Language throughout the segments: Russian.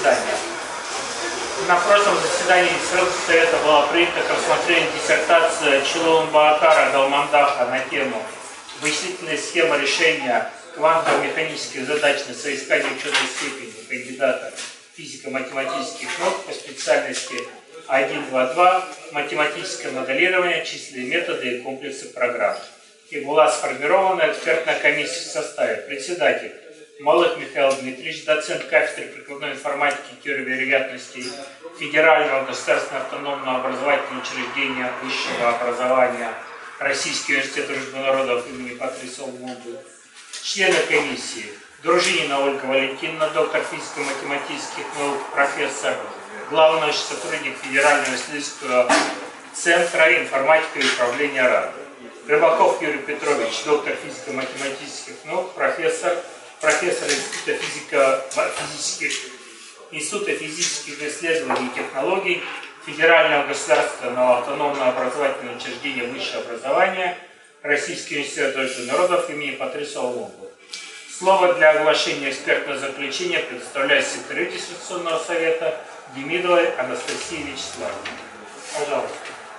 заседания. На прошлом заседании Совета была принята к рассмотрению диссертация Чилоун-Баакара Галмандаха на тему «Вычислительная схема решения квантово-механических задач на соискание ученой степени кандидата физико-математических наук по специальности 1.2.2 математическое моделирование, численные методы и комплексы программ». И была сформирована экспертная комиссия в составе: председатель Малых Михаил Дмитриевич, доцент кафедры прикладной информатики и теории вероятностей Федерального государственного автономного образовательного учреждения высшего образования Российский университет дружбы народов имени Патриса Лумумбы. Члены комиссии: Дружинина Ольга Валентиновна, доктор физико-математических наук, профессор, главный научный сотрудник Федерального исследовательского центра информатики и управления РАН. Рыбаков Юрий Петрович, доктор физико-математических наук, профессор Института физических исследований и технологий Федерального государственного автономного образовательного учреждения высшего образования Российский университет дружбы народов имени Патриса Лумумбы. Слово для оглашения экспертного заключения предоставляю секретарю диссертационного совета Демидовой Анастасии Вячеславовне. Пожалуйста.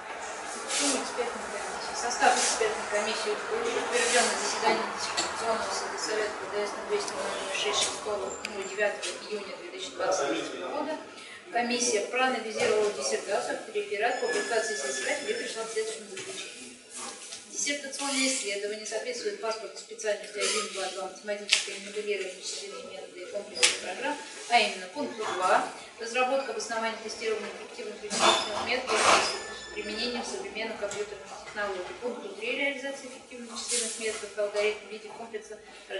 Состав экспертной комиссии утвержден на заседании диссертационного совета ПДС на 206 9 июня 2023 года. Комиссия проанализировала диссертацию, реферат, публикации соискателей и пришла к следующему заключению. Диссертационное исследование соответствует паспорту специальности 1.2.2 математическое моделирование, вычислительные методы и комплексы программ, а именно пункту 2 разработка обоснования тестирования эффективных вычислительных методов с применением современных компьютерных технологий. Пункту 3 реализация эффективных вычислительных методов и алгоритмов в виде комплекса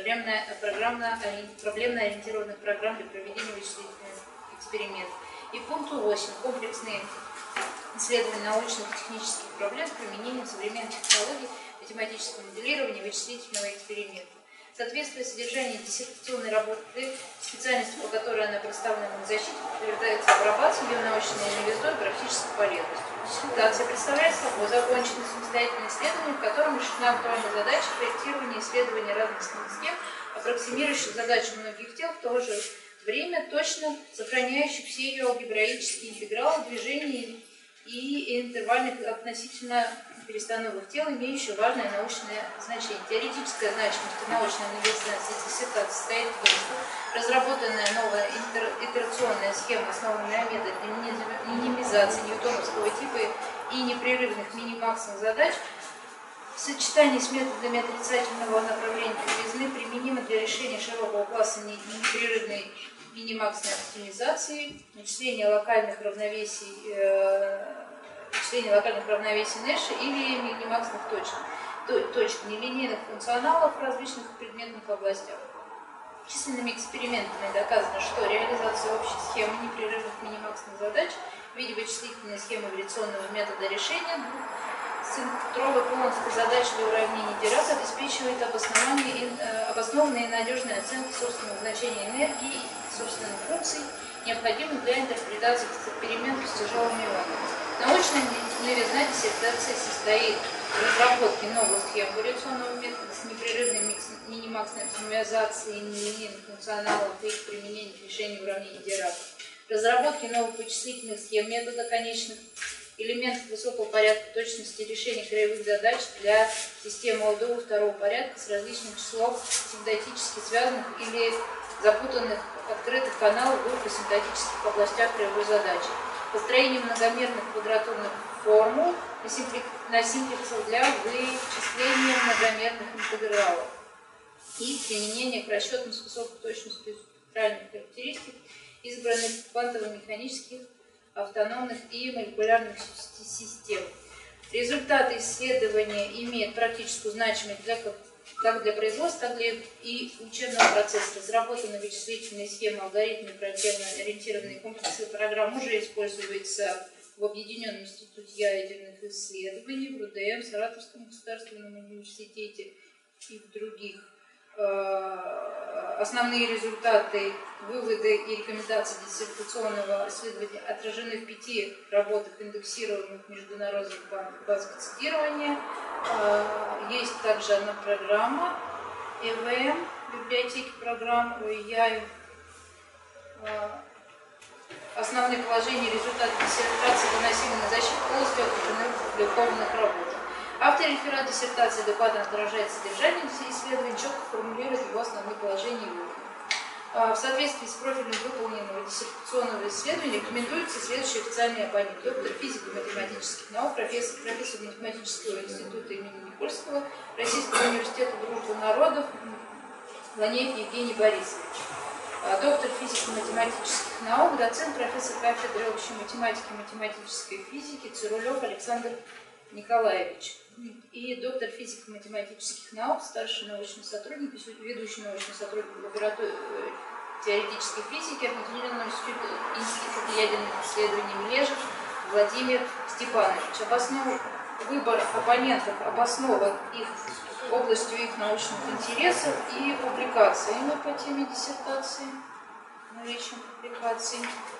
проблемно-ориентированных программ для проведения вычислительных экспериментов. И пункту 8 комплексные исследования научных и технических проблем с применением современных технологий математического моделирования и вычислительного эксперимента. Соответствуя содержанию диссертационной работы, специальности, по которой она представлена на защите, подтверждается апробацией ее научной новизной и практической полезностью. Диссертация представляет собой законченное самостоятельное исследование, в котором решена актуальная задача проектирования и исследования разных схем, аппроксимирующих задачу многих тел, в то же время точно сохраняющих все ее алгебраические интегралы движений и интервальных относительно перестановок тел, имеющих важное научное значение. Теоретическая значимость и научная универсальность диссертации состоит в том, что разработанная новая итерационная схема, основанная на методе минимизации ньютоновского типа и непрерывных минимаксовых задач, в сочетании с методами отрицательного направления кривизны применима для решения широкого класса непрерывной минимаксной оптимизации, вычисления локальных равновесий Нэша или минимаксных точек нелинейных функционалов в различных предметных областях. Численными экспериментами доказано, что реализация общей схемы непрерывных минимаксных задач в виде вычислительной схемы вариационного метода решения центровой полонской задачи для уравнения Дирака обеспечивает обоснованные и новые оценки собственного значения энергии и собственных функций, необходимых для интерпретации экспериментов с тяжелыми ионами. Научная новизна диссертации состоит в разработке новых схем вариационного метода с непрерывной минимаксной оптимизацией нелинейных функционалов и их применением к решению уравнений Дирака, разработке новых вычислительных схем метода конечных элементов высокого порядка точности решения краевых задач для системы ОДУ второго порядка с различным числом симптотически связанных или запутанных открытых каналов в двух асимптотических областях краевой задачи, построение многомерных квадратурных формул на симплексах для вычисления многомерных интегралов и применение к расчетам с высокой точностью спектральных характеристик избранных квантово-механических, автономных и молекулярных систем. Результаты исследования имеют практическую значимость как для производства, так и учебного процесса. Разработаны вычислительные схемы, алгоритмы, проблемно-ориентированные комплексы программ уже используются в Объединенном институте ядерных исследований, в РУДМ, Саратовском государственном университете и в других. Основные результаты, выводы и рекомендации диссертационного исследования отражены в 5 работах, индексируемых в международных базах цитирования. Есть также одна программа ЭВМ, библиотеки программ ОИЯ, основные положения и результаты диссертации выносимы на защиту полностью отражены в опубликованных работах. Автор реферат диссертации адекватно отражает содержание исследования, четко формулирует его основные положения и выводы. В соответствии с профилем выполненного диссертационного исследования рекомендуются следующие официальные оппоненты. Доктор физико-математических наук, профессор математического института имени Никольского, Российского университета дружбы народов, Ланеев Евгений Борисович. Доктор физико-математических наук, доцент, профессор кафедры общей математики и математической физики Цирулев Александр Николаевич. И доктор физико-математических наук, старший научный сотрудник, ведущий научный сотрудник лаборатории теоретической физики Объединенного института ядерных исследований Млежев Владимир Степанович. Выбор оппонентов обоснован их областью их научных интересов и публикациями по теме диссертации, наличием публикаций.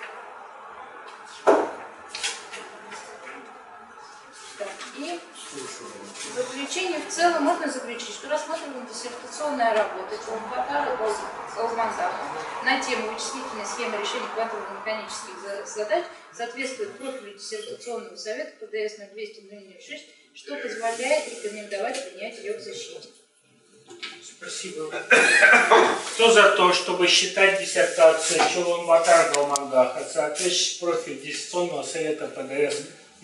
Так, и в заключение в целом можно заключить, что рассматриваем диссертационная работа Чулумбатара Галмандаха на тему вычислительной схемы решения квантово-механических задач соответствует профилю диссертационного совета ПДС 0200-006, что позволяет рекомендовать принять ее к защите. Спасибо. Кто за то, чтобы считать диссертацию Чулумбатара Галмандаха, соответствующий профиль диссертационного совета ПДС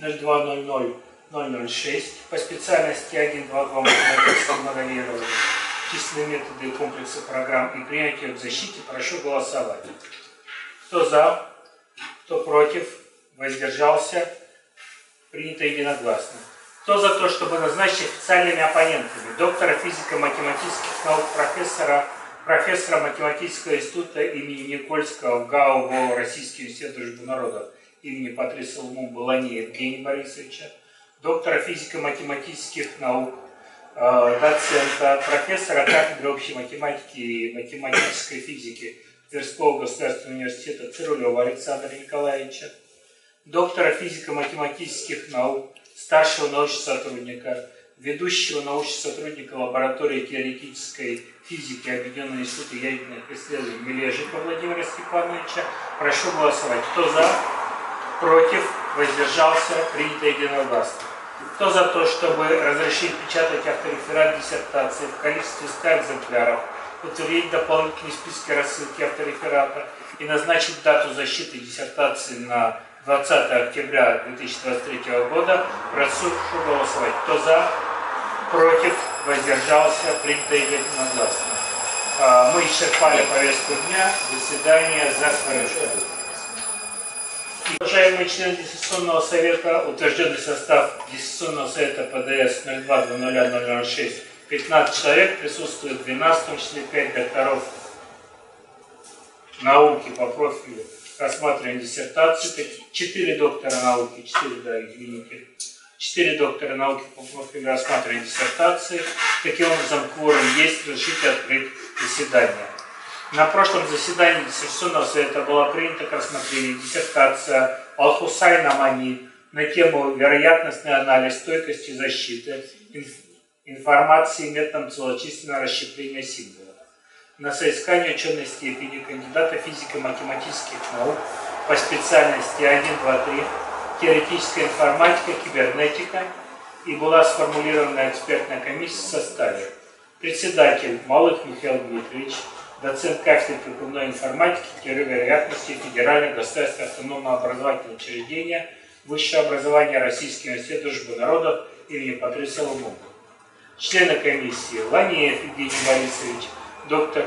0200-006 по специальности 1.2.2 математического моделирования, численные методы и комплексы программ и принять ее к защите, прошу голосовать. Кто за, кто против, воздержался, принято единогласно. Кто за то, чтобы назначить официальными оппонентами доктора физико-математических наук, профессора математического института имени Никольского в ГАУ Российский университет дружбы народов имени Патриса Лумумбы Ланеева Евгения Борисовича, доктора физико-математических наук, доцента, профессора кафедры общей математики и математической физики Тверского государственного университета Цирулева Александра Николаевича, доктора физико-математических наук, старшего научного сотрудника, ведущего научного сотрудника лаборатории теоретической физики Объединенного института ядерных исследований Млежика Владимира Степановича. Прошу голосовать. Кто за? Против? Воздержался? Принято единогласно. Кто за то, чтобы разрешить печатать автореферат диссертации в количестве 100 экземпляров, утвердить дополнительные списки рассылки автореферата и назначить дату защиты диссертации на 20 октября 2023 года, прошу голосовать. Кто за? Против? Воздержался? Принято единогласно. Мы исчерпали повестку дня. Заседание закрыто. Уважаемые члены диссертационного совета, утвержденный состав диссертационного совета ПДС 02-00-006, 15 человек, присутствует 12, в том числе 5 докторов науки по профилю рассматривания диссертации, 4 доктора науки, 4 доктора науки по профилю рассматривания диссертации. Таким образом, кворум есть, разрешите открыть заседание. На прошлом заседании диссертационного совета была принята к рассмотрению диссертация Алхусайн Амани на тему вероятностный анализ стойкости защиты информации методом целочисленного расщепления символов на соискание ученой степени кандидата физико-математических наук по специальности 1.2.3 теоретическая информатика, кибернетика, и была сформулирована экспертная комиссия в составе: председатель Малых Михаил Дмитриевич, доцент кафедры прикладной информатики, теории вероятности, Федерального государственного автономного образовательного учреждения, высшее образование Российский университет дружбы народов имени Патриса Лумумбы. Члены комиссии: Ланеев Евгений Борисович, доктор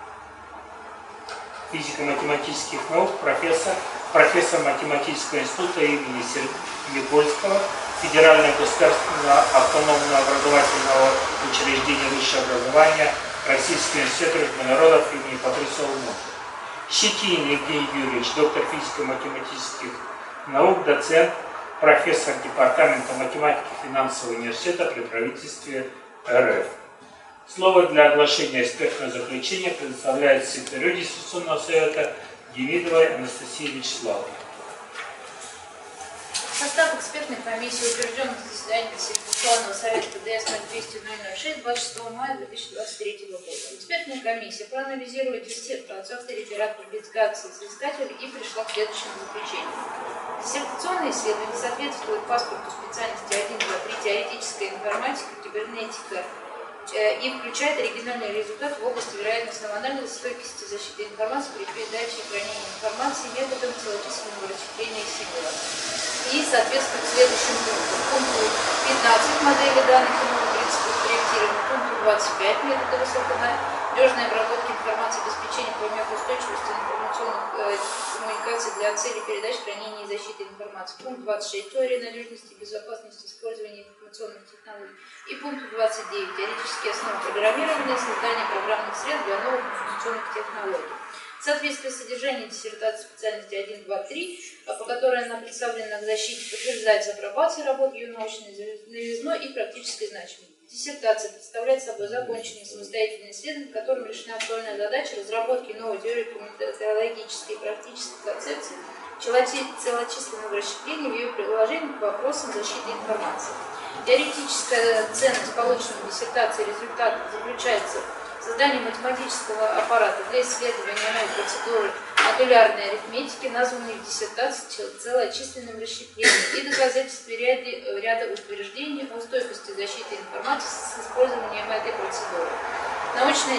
физико-математических наук, профессор математического института имени Никольского, Федерального государственного автономного образовательного учреждения высшего образования Российский университет дружбы народов имени Патриса Лумумбы. Щетинин Евгений Юрьевич, доктор физико-математических наук, доцент, профессор департамента математики финансового университета при правительстве РФ. Слово для оглашения экспертного заключения предоставляется секретарю диссертационного совета Демидовой Анастасии Вячеславовне. Состав экспертной комиссии утвержден на заседании Диссертационного совета ПДС 0200-006 26 мая 2023 года. Экспертная комиссия проанализирует диссертацию автореферат публикации соискателя и пришла к следующему заключению. Диссертационное исследование соответствует паспорту специальности 1.2.3 теоретическая информатика, кибернетика и включает оригинальный результат в области вероятностного анализа стойкости защиты информации при передаче и хранении информации методом целочисленного расщепления символа. И соответствует следующим пунктам. Пункту 15 модели данных и новых принципов проектирования, пункту 25 метода высоконадежной обработки информации, обеспечения устойчивости информационных коммуникаций для целей передачи, хранения и защиты информации, пункт 26 теория надежности и безопасности использования информационных технологий и пункт 29 теоретические основы программирования, создание программных средств для новых информационных технологий. В соответствии с содержанием диссертации специальности 1, 2, 3, по которой она представлена к защите, подтверждается апробация работ ее научной новизной и практической значимости. Диссертация представляет собой законченное самостоятельное исследование, в котором решена актуальная задача разработки новой теории методологической и практической концепции целочисленного расщепления в ее приложении к вопросам защиты информации. Теоретическая ценность полученной диссертации результата заключается в создании математического аппарата для исследования новой процедуры модулярной арифметики, названной в диссертации целочисленным расщеплением, и доказательстве ряда утверждений о стойкости защиты информации с использованием этой процедуры. Научная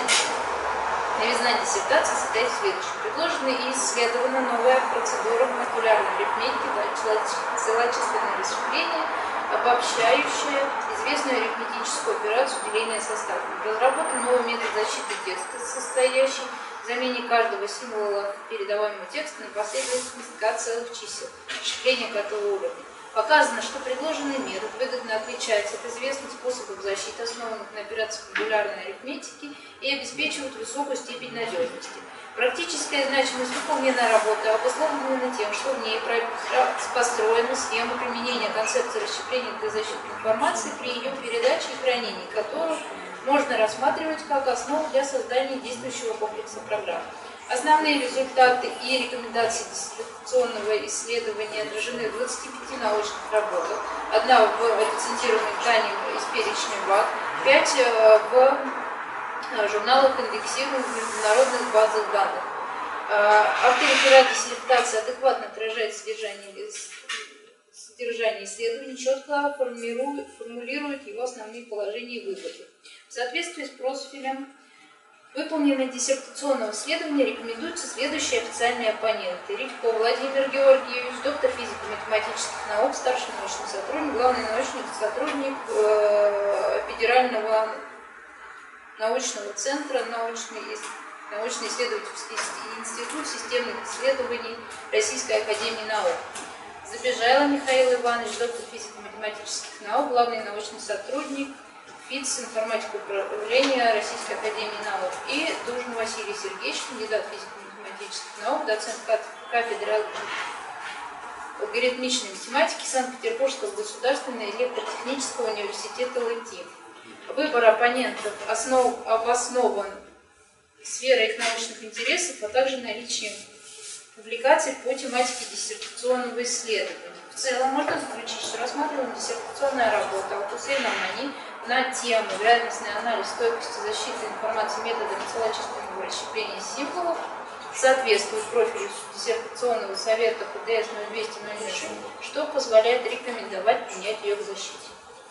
новизна диссертации состоит в следующем. Предложена и исследована новая процедура модулярной арифметики для целочисленного расщепления, обобщающая известную арифметическую операцию деления составов. Разработан новый метод защиты текста, состоящий в замене каждого символа передаваемого текста на последовательность К целых чисел, расщепление К-го уровня. Показано, что предложенный метод выгодно отличается от известных способов защиты, основанных на операциях модулярной арифметики, и обеспечивает высокую степень надежности. Практическая значимость выполненной работы обусловлена тем, что в ней построена схема применения концепции расщепления для защиты информации при ее передаче и хранении, которую можно рассматривать как основу для создания действующего комплекса программ. Основные результаты и рекомендации диссертационного исследования отражены в 25 научных работах, одна в рецензированных данных из перечня ВАК, 5 в журналах, индексируемых в международных базах данных. Автореферат диссертации адекватно отражает содержание исследований, четко формулирует его основные положения и выводы. В соответствии с профилем выполненного диссертационного исследования рекомендуются следующие официальные оппоненты. Редько Владимир Георгиевич, доктор физико-математических наук, старший научный сотрудник, главный научный сотрудник Федерального научного центра, научно-исследовательский институт системных исследований Российской академии наук. Забежайло Михаил Иванович, доктор физико-математических наук, главный научный сотрудник ФИЦ информатика управления Российской академии наук. И Дужин Василий Сергеевич, кандидат физико-математических наук, доцент кафедры алгоритмичной математики Санкт-Петербургского государственного электротехнического университета ЛЭТИ. Выбор оппонентов обоснован сферой их научных интересов, а также наличием публикаций по тематике диссертационного исследования. В целом можно заключить, что рассматриваем диссертационная работа Алтусейна Мани на тему вероятностный анализ стойкости защиты информации методами целочисленного расщепления символов соответствует профилю диссертационного совета ПДС 0200-06, что позволяет рекомендовать принять ее к защите.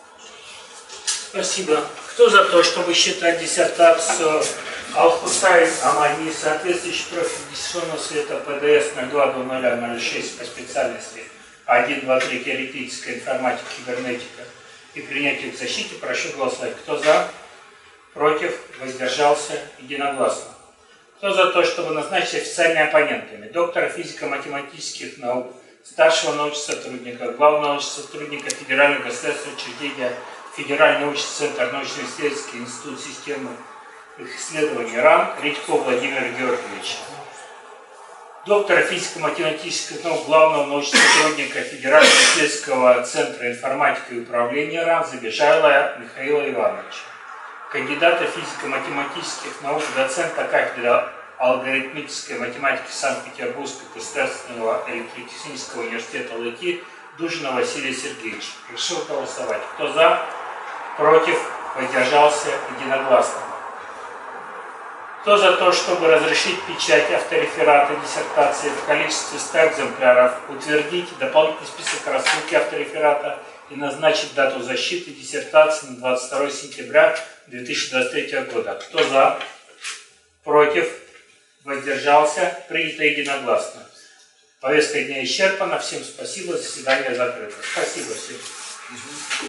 Спасибо. Кто за то, чтобы считать диссертацию Ал-Хусайн Амани, соответствующий профиль диссертационного совета ПДС 020006 по специальности 1, 2, 3 теоретическая информатика, кибернетика и принятие к защите, прошу голосовать. Кто за? Против? Воздержался? Единогласно. Кто за то, чтобы назначить официальными оппонентами доктора физико-математических наук, старшего научного сотрудника, главного научного сотрудника Федерального государственного учреждения Федеральный научный центр, научно-исследовательский институт системы исследований РАН Редько Владимир Георгиевич, доктора физико-математических наук, главного научного сотрудника Федерального исследовательского центра информатики и управления РАН Забежайло Михаила Ивановича, кандидата физико-математических наук, доцента кафедры алгоритмической математики Санкт-Петербургского государственного электротехнического университета ЛЭТИ Дужина Василий Сергеевич. Решил голосовать. Кто за, против, воздержался, единогласно. Кто за то, чтобы разрешить печать автореферата диссертации в количестве 100 экземпляров, утвердить дополнительный список рассылки автореферата и назначить дату защиты диссертации на 22 сентября 2023 года? Кто за, против, воздержался, принято единогласно. Повестка дня исчерпана. Всем спасибо. Заседание закрыто. Спасибо всем.